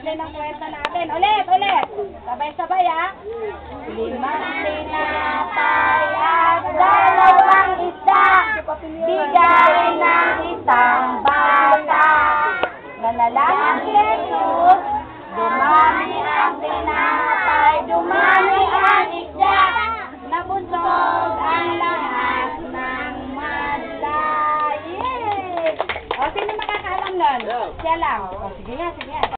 din ang kwenta natin. Ulit, ulit. Sabay-sabay, ha? 5 tinapay at 2 isda. Bigay ng isang bata. Nanalangin si Jesus. Dumami ang tinapay, dumami ang isda. Nabusog ang lahat ng madla. Yay! O, sino makakaalam nun? Siya lang. O, sige nga, sige nga.